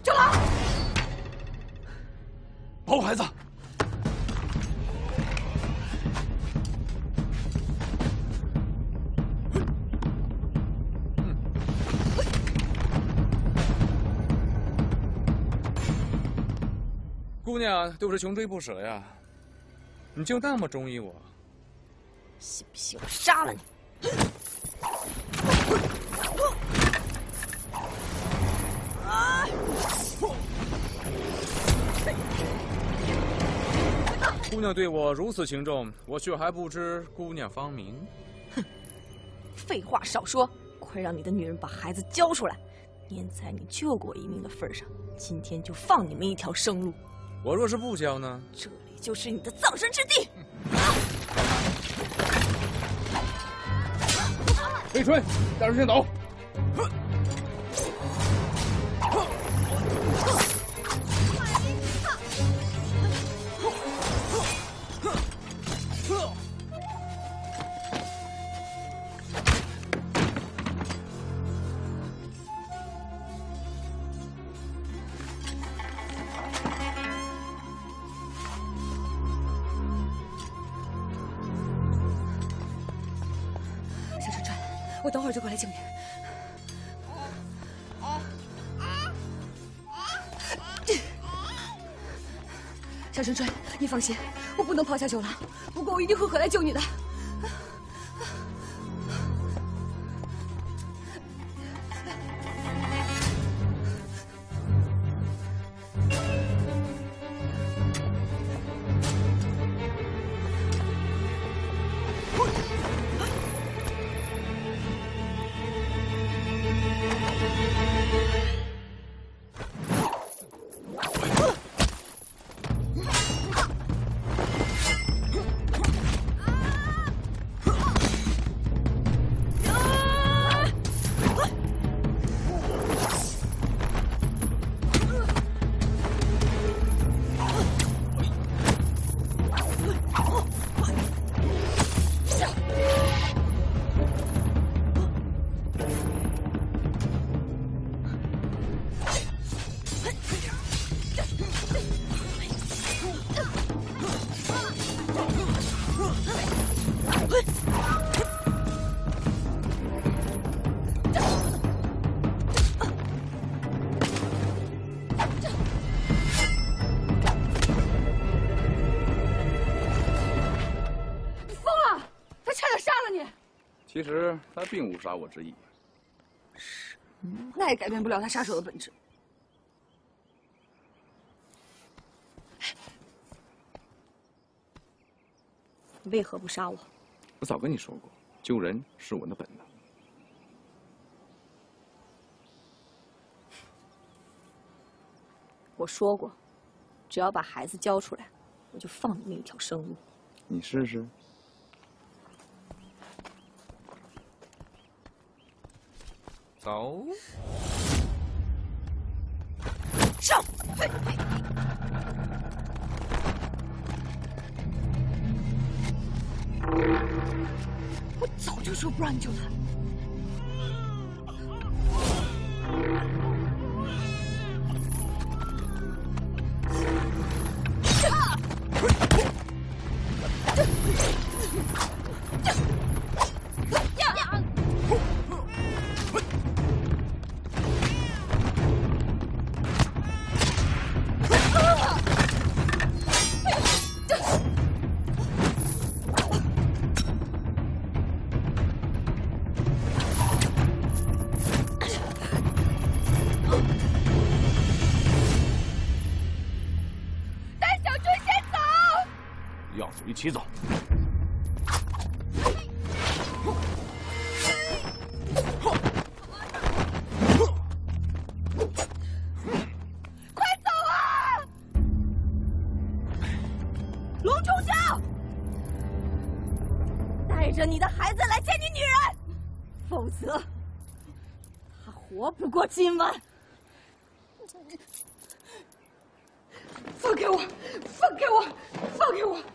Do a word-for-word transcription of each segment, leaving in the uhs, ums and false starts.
九郎， 保护孩子。 姑娘对我是穷追不舍呀，你就那么中意我？ 信不信我杀了你？ 姑娘对我如此情重，我却还不知姑娘芳名。 哼，废话少说，快让你的女人把孩子交出来！念在你救过我一命的份上，今天就放你们一条生路。 我若是不交呢？ 这里就是你的葬身之地。 魏春，带人先走。 我等会儿就过来救你。夏春春，你放心，我不能抛下九郎，不过我一定会回来救你的。 其实他并无杀我之意， 是，那也改变不了他杀手的本质。你为何不杀我？ 我早跟你说过，救人是我的本能。 我说过，只要把孩子交出来，我就放你们一条生路。 你试试。 走， 上！我早就说不让你救他。 一起走。 快走啊！龙冲霄，带着你的孩子来见你女人，否则他活不过今晚。放开我！放开我！放开我！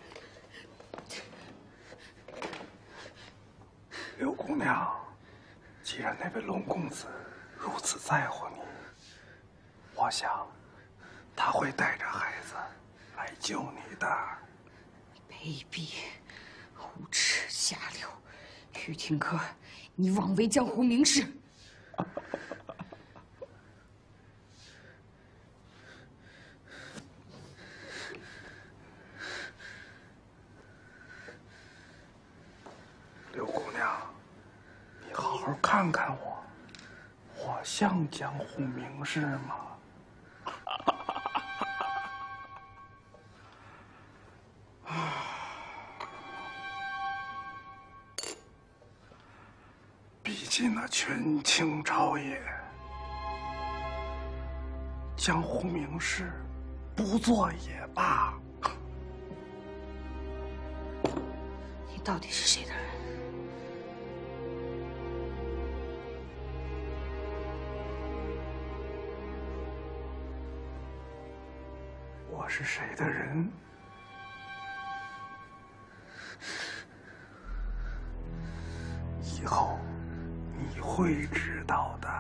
刘姑娘，既然那位龙公子如此在乎你，我想，他会带着孩子来救你的。 卑鄙、无耻、下流！于廷科，你枉为江湖名士！ 刘姑娘，你好好看看我，我像江湖名士吗？毕竟那权倾朝野，江湖名士不做也罢。 你到底是谁的人？ 我是谁的人？以后你会知道的。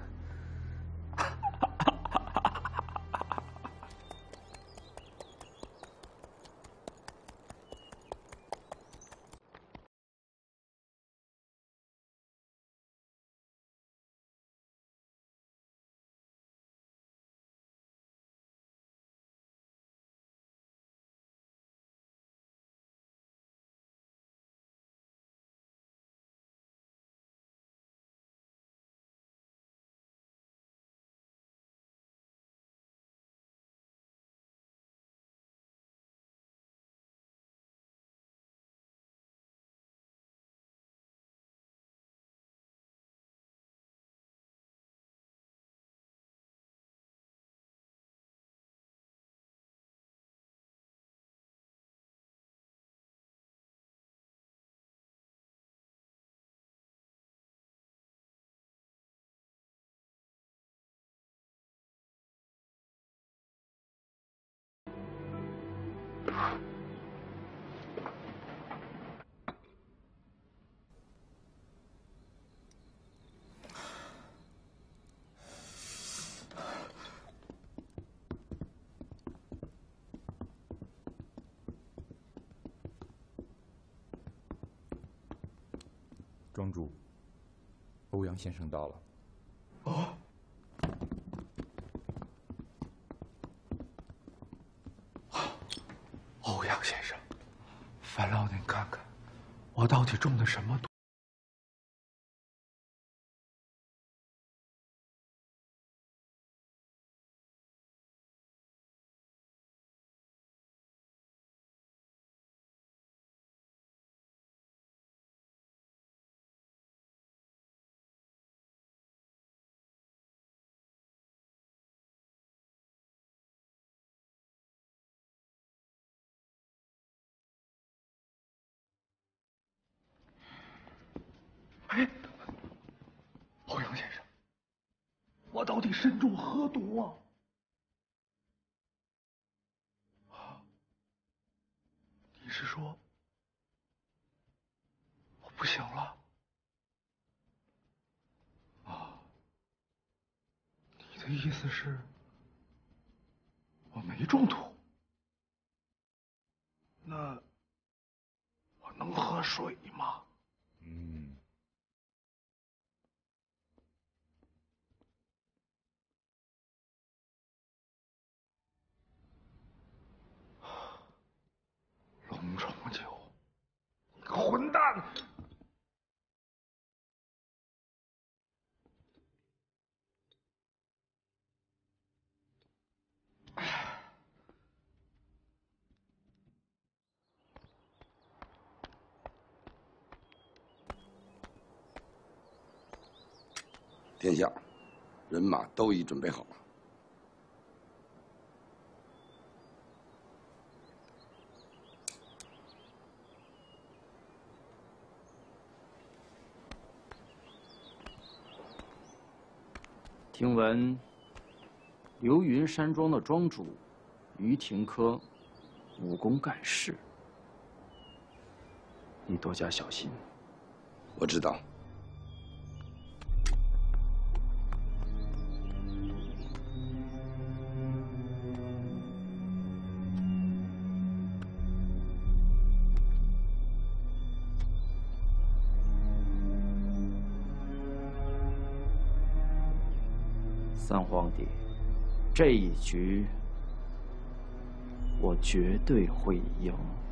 庄主，欧阳先生到了。 哦。欧阳先生，烦劳您看看，我到底中的什么毒？哎，欧阳先生，我到底身中何毒啊？啊，你是说我不行了？啊，你的意思是我没中毒？那我能喝水吗？ 嗯。 龙重九，你个混蛋！ 殿下，人马都已准备好了。 听闻流云山庄的庄主于廷科武功盖世，你多加小心。 我知道。 三皇帝，这一局我绝对会赢。